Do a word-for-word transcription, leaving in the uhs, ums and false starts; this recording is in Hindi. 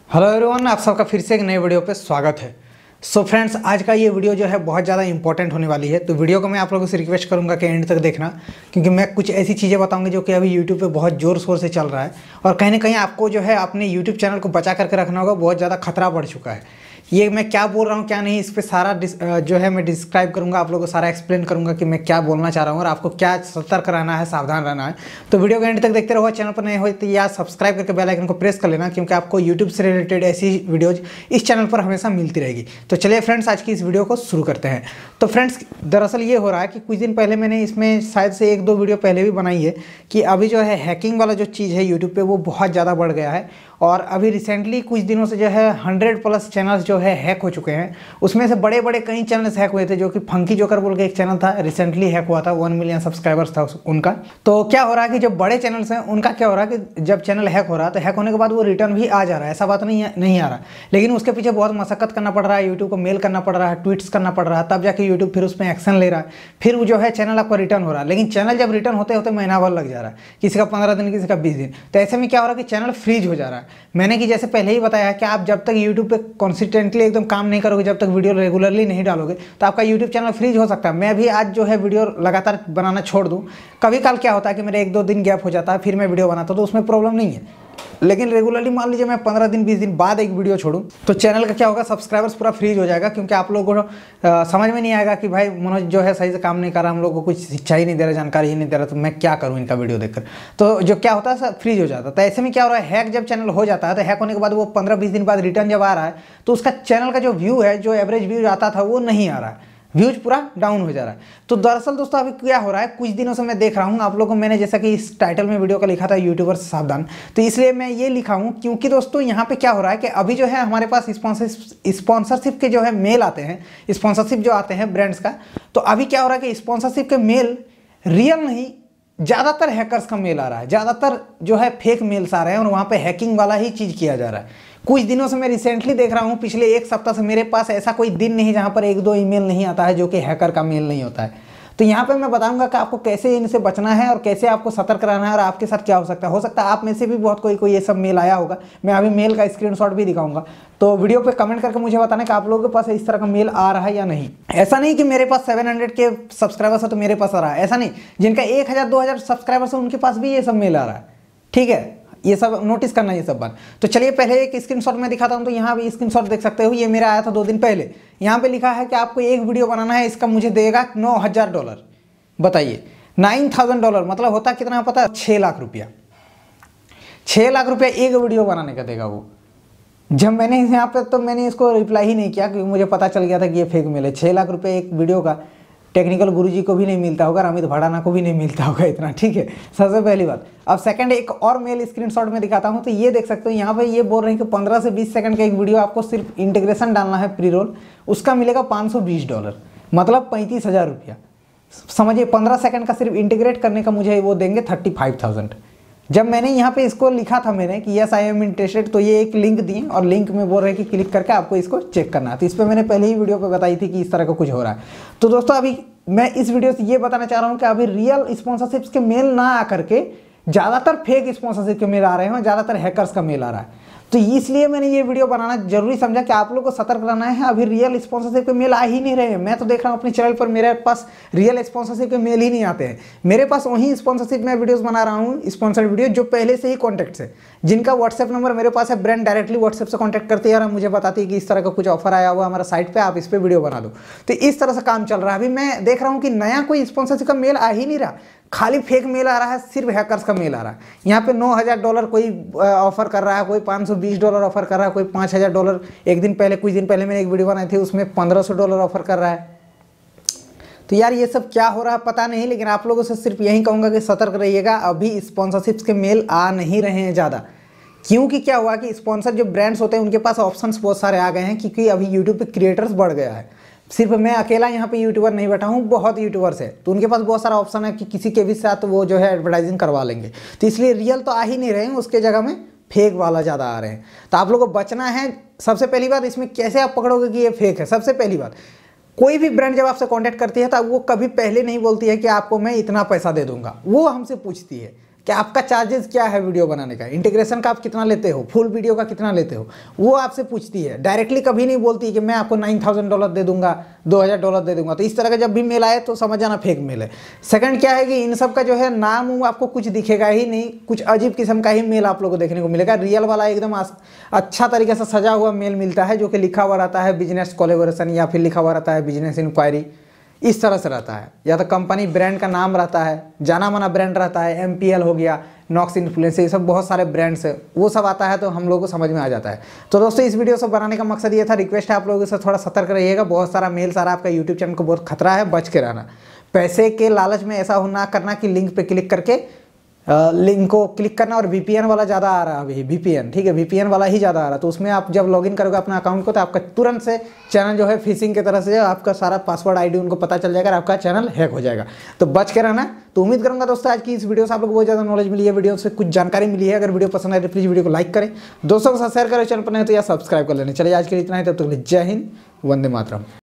हेलो एवरीवन, आप सबका फिर से एक नए वीडियो पे स्वागत है। सो so फ्रेंड्स, आज का ये वीडियो जो है बहुत ज़्यादा इंपॉर्टेंट होने वाली है। तो वीडियो को मैं आप लोगों से रिक्वेस्ट करूंगा कि एंड तक देखना, क्योंकि मैं कुछ ऐसी चीज़ें बताऊंगी जो कि अभी यूट्यूब पे बहुत ज़ोर शोर से चल रहा है और कहीं ना कहीं आपको जो है अपने यूट्यूब चैनल को बचा करके रखना होगा। बहुत ज़्यादा खतरा बढ़ चुका है। ये मैं क्या बोल रहा हूँ क्या नहीं, इस पर सारा जो है मैं डिस्क्राइब करूँगा, आप लोगों को सारा एक्सप्लेन करूँगा कि मैं क्या बोलना चाह रहा हूँ और आपको क्या सतर्क रहना है, सावधान रहना है। तो वीडियो को एंड तक देखते रहो। चैनल पर नए हो तो या सब्सक्राइब करके बेल आइकन को प्रेस कर लेना, क्योंकि आपको यूट्यूब से रिलेटेड ऐसी वीडियोज इस चैनल पर हमेशा मिलती रहेगी। तो चलिए फ्रेंड्स, आज की इस वीडियो को शुरू करते हैं। तो फ्रेंड्स, दरअसल ये हो रहा है कि कुछ दिन पहले मैंने इसमें शायद से एक दो वीडियो पहले भी बनाई है कि अभी जो है हैकिंग वाला जो चीज़ है यूट्यूब पे वो बहुत ज़्यादा बढ़ गया है। और अभी रिसेंटली कुछ दिनों से जो है हंड्रेड प्लस चैनल्स जो है हैक हो चुके हैं। उसमें से बड़े बड़े कई चैनल्स हैक हुए थे, जो कि फंकी जोकर बोल के एक चैनल था, रिसेंटली हैक हुआ था, वन मिलियन सब्सक्राइबर्स था उनका। तो क्या हो रहा है कि जो बड़े चैनल्स हैं उनका क्या हो रहा है कि जब चैनल हैक हो रहा है तो हैक होने के बाद वो रिटर्न भी आ जा रहा है, ऐसा बात नहीं है नहीं आ रहा, लेकिन उसके पीछे बहुत मशक्कत करना पड़ रहा है। यूट्यूब को मेल करना पड़ रहा है, ट्वीट्स करना पड़ रहा है, तब जाके यूट्यूब फिर उसमें एक्शन ले रहा है, फिर वो जो है चैनल आपका रिटर्न हो रहा है। लेकिन चैनल जब रिटर्न होते होते महीना भर लग जा रहा है, किसी का पंद्रह दिन, किसी का बीस दिन। तो ऐसे में क्या हो रहा है कि चैनल फ्रीज हो जा रहा है। मैंने कि जैसे पहले ही बताया है कि आप जब तक यूट्यूब पे कंसिस्टेंटली एकदम काम नहीं करोगे, जब तक वीडियो रेगुलरली नहीं डालोगे, तो आपका यूट्यूब चैनल फ्रीज हो सकता है। मैं भी आज जो है वीडियो लगातार बनाना छोड़ दूं, कभी काल क्या होता है कि मेरे एक दो दिन गैप हो जाता है, फिर मैं वीडियो बनाता हूं, तो उसमें प्रॉब्लम नहीं है। लेकिन रेगुलरली मान लीजिए मैं पंद्रह दिन बीस दिन बाद एक वीडियो छोड़ूं, तो चैनल का क्या होगा, सब्सक्राइबर्स पूरा फ्रीज हो जाएगा, क्योंकि आप लोगों को आ, समझ में नहीं आएगा कि भाई मनोज जो है सही से काम नहीं कर रहा, हम लोग को कुछ शिक्षा ही नहीं दे रहा, जानकारी ही नहीं दे रहा, तो मैं क्या करूं इनका वीडियो देखकर। तो जो क्या होता है सब फ्रीज हो जाता है। तो ऐसे में क्या हो रहा है, हैक जब चैनल हो जाता है तो हैक होने के बाद वो पंद्रह बीस दिन बाद रिटर्न जब आ रहा है, तो उसका चैनल का जो व्यू है, जो एवरेज व्यू आता था वो नहीं आ रहा है, व्यूज पूरा डाउन हो जा रहा है। तो दरअसल दोस्तों अभी क्या हो रहा है, कुछ दिनों से मैं देख रहा हूँ आप लोगों को, मैंने जैसा कि इस टाइटल में वीडियो का लिखा था यूट्यूबर से सावधान, तो इसलिए मैं ये लिखा हूँ क्योंकि दोस्तों यहाँ पे क्या हो रहा है कि अभी जो है हमारे पास स्पॉन्सरशिप के जो है मेल आते हैं, स्पॉन्सरशिप जो आते हैं ब्रांड्स का। तो अभी क्या हो रहा है कि स्पॉन्सरशिप के मेल रियल नहीं, ज़्यादातर हैकर्स का मेल आ रहा है, ज़्यादातर जो है फेक मेल्स आ रहे हैं और वहाँ पे हैकिंग वाला ही चीज़ किया जा रहा है। कुछ दिनों से मैं रिसेंटली देख रहा हूँ, पिछले एक सप्ताह से मेरे पास ऐसा कोई दिन नहीं जहाँ पर एक दो ईमेल नहीं आता है जो कि हैकर का मेल नहीं होता है। तो यहाँ पे मैं बताऊंगा कि आपको कैसे इनसे बचना है और कैसे आपको सतर्क रहना है और आपके साथ क्या हो सकता है। हो सकता है आप में से भी बहुत कोई कोई ये सब मेल आया होगा। मैं अभी मेल का स्क्रीनशॉट भी दिखाऊंगा, तो वीडियो पे कमेंट करके मुझे बताना कि आप लोगों के पास इस तरह का मेल आ रहा है या नहीं। ऐसा नहीं कि मेरे पास सेवन हंड्रेड के सब्सक्राइबर्स है तो मेरे पास आ रहा है, ऐसा नहीं। जिनका एक हज़ार दो हज़ार सब्सक्राइबर्स है उनके पास भी ये सब मेल आ रहा है, ठीक है। ये सब नोटिस करना, ये सब बात। तो चलिए पहले एक स्क्रीनशॉट में दिखाता हूँ। तो यहाँ भी स्क्रीनशॉट देख सकते हो, ये मेरा आया था दो दिन पहले। यहाँ पे लिखा है कि आपको एक वीडियो बनाना है, इसका मुझे देगा नौ हज़ार डॉलर। बताइए, नाइन थाउजेंड डॉलर मतलब होता कितना पता है? छः लाख रुपया। छः लाख रुपया एक वीडियो बनाने का देगा वो। जब मैंने यहाँ पे तो मैंने इसको रिप्लाई ही नहीं किया, क्योंकि मुझे पता चल गया था कि ये फेक मेल है। छः लाख रुपये एक वीडियो का टेक्निकल गुरुजी को भी नहीं मिलता होगा, अमित भड़ाना को भी नहीं मिलता होगा इतना, ठीक है। सबसे पहली बात। अब सेकंड, एक और मेल स्क्रीनशॉट में दिखाता हूं। तो ये देख सकते हो, यहाँ पे ये बोल रहे हैं कि पंद्रह से बीस सेकंड का एक वीडियो आपको सिर्फ इंटीग्रेशन डालना है, प्री रोल, उसका मिलेगा पाँच सौ बीस डॉलर, मतलब पैंतीस हज़ार रुपया। समझिए, पंद्रह सेकंड का सिर्फ इंटीग्रेट करने का मुझे वो देंगे थर्टी फाइव थाउजेंड। जब मैंने यहाँ पे इसको लिखा था मैंने कि यस आई एम इंटरेस्टेड, तो ये एक लिंक दिए और लिंक में बोल रहे हैं कि क्लिक करके आपको इसको चेक करना है। तो इस पर मैंने पहले ही वीडियो पे बताई थी कि इस तरह का कुछ हो रहा है। तो दोस्तों अभी मैं इस वीडियो से ये बताना चाह रहा हूँ कि अभी रियल स्पॉन्सरशिप्स के मेल ना आ करके ज़्यादातर फेक स्पॉन्सरशिप के मेल आ रहे हैं और ज़्यादातर हैकर्स का मेल आ रहा है। तो इसलिए मैंने ये वीडियो बनाना जरूरी समझा कि आप लोग को सतर्क रहना है। अभी रियल स्पॉन्सरशिप के मेल आ ही नहीं रहे हैं। मैं तो देख रहा हूँ अपने चैनल पर, मेरे पास रियल स्पॉन्सरशिप के मेल ही नहीं आते हैं। मेरे पास वही स्पॉन्सरशिप में वीडियोस बना रहा हूँ, स्पॉन्सर्ड वीडियो, जो पहले से ही कॉन्टैक्ट है, जिनका व्हाट्सएप नंबर मेरे पास है। ब्रांड डायरेक्टली व्हाट्सएप से कॉन्टैक्ट करती है और मुझे बताती है कि इस तरह का कुछ ऑफर आया हुआ हमारा साइट पर, आप इस पर वीडियो बना दो। तो इस तरह से काम चल रहा है। अभी मैं देख रहा हूँ कि नया कोई स्पॉन्सरशिप का मेल आ ही नहीं रहा, खाली फेक मेल आ रहा है, सिर्फ हैकर्स का मेल आ रहा है। यहाँ पे नौ हज़ार डॉलर कोई ऑफर कर रहा है, कोई पाँच सौ बीस डॉलर ऑफर कर रहा है, कोई पाँच हज़ार डॉलर। एक दिन पहले, कुछ दिन पहले मैंने एक वीडियो बनाई थी, उसमें पंद्रह सौ डॉलर ऑफर कर रहा है। तो यार ये सब क्या हो रहा है पता नहीं, लेकिन आप लोगों से सिर्फ यही कहूँगा कि सतर्क रहिएगा। अभी स्पॉन्सरशिप्स के मेल आ नहीं रहे हैं ज़्यादा, क्योंकि क्या हुआ कि स्पॉन्सर जो ब्रांड्स होते हैं उनके पास ऑप्शंस बहुत सारे आ गए हैं, क्योंकि अभी यूट्यूब पे क्रिएटर्स बढ़ गया है। सिर्फ मैं अकेला यहाँ पे यूट्यूबर नहीं बैठा हूँ, बहुत यूट्यूबर्स है, तो उनके पास बहुत सारा ऑप्शन है कि किसी के भी साथ वो जो है एडवर्टाइजिंग करवा लेंगे। तो इसलिए रियल तो आ ही नहीं रहे हैं, उसके जगह में फेक वाला ज़्यादा आ रहे हैं। तो आप लोगों को बचना है। सबसे पहली बात, इसमें कैसे आप पकड़ोगे कि ये फेक है? सबसे पहली बात, कोई भी ब्रांड जब आपसे कांटेक्ट करती है तो वो कभी पहले नहीं बोलती है कि आपको मैं इतना पैसा दे दूंगा। वो हमसे पूछती है कि आपका चार्जेस क्या है वीडियो बनाने का, इंटीग्रेशन का आप कितना लेते हो, फुल वीडियो का कितना लेते हो, वो आपसे पूछती है। डायरेक्टली कभी नहीं बोलती कि मैं आपको नाइन थाउजेंड डॉलर दे दूंगा, दो हज़ार डॉलर दे दूंगा। तो इस तरह का जब भी मेल आए तो समझ जाना फेक मेल है। सेकंड क्या है कि इन सब का जो है नाम आपको कुछ दिखेगा ही नहीं, कुछ अजीब किस्म का ही मेल आप लोगों को देखने को मिलेगा। रियल वाला एकदम अच्छा तरीके से सजा हुआ मेल मिलता है, जो कि लिखा हुआ रहता है बिजनेस कोलैबोरेशन, या फिर लिखा हुआ रहता है बिजनेस इंक्वायरी, इस तरह से रहता है। या तो कंपनी ब्रांड का नाम रहता है, जाना माना ब्रांड रहता है, एम पी एल हो गया, नॉक्स इन्फ्लुएंस, ये सब बहुत सारे ब्रांड्स है, वो सब आता है तो हम लोगों को समझ में आ जाता है। तो दोस्तों इस वीडियो से बनाने का मकसद ये था, रिक्वेस्ट है आप लोगों से थोड़ा सतर्क रहिएगा। बहुत सारा मेल सारा आपका यूट्यूब चैनल को बहुत खतरा है, बच के रहना। पैसे के लालच में ऐसा हो ना करना कि लिंक पे क्लिक करके लिंक को क्लिक करना। और वीपीएन वाला ज़्यादा आ रहा है अभी, वीपीएन, ठीक है, वीपीएन वाला ही ज़्यादा आ रहा है। तो उसमें आप जब लॉगिन करोगे अपना अकाउंट को तो आपका तुरंत से चैनल जो है फिशिंग की तरह से आपका सारा पासवर्ड आईडी उनको पता चल जाएगा और आपका चैनल हैक हो जाएगा। तो बच के रहना। तो उम्मीद करूंगा दोस्तों आज की इस वीडियो से आप लोग बहुत ज़्यादा नॉलेज मिली है, वीडियो से कुछ जानकारी मिली है। अगर वीडियो पसंद आए तो प्लीज़ वीडियो को लाइक करें, दोस्तों के साथ शेयर करें, चैनल पर नहीं तो या सब्सक्राइब कर लेना। चलिए आज के लिए इतना ही, तब तक जय हिंद, वंदे मातरम।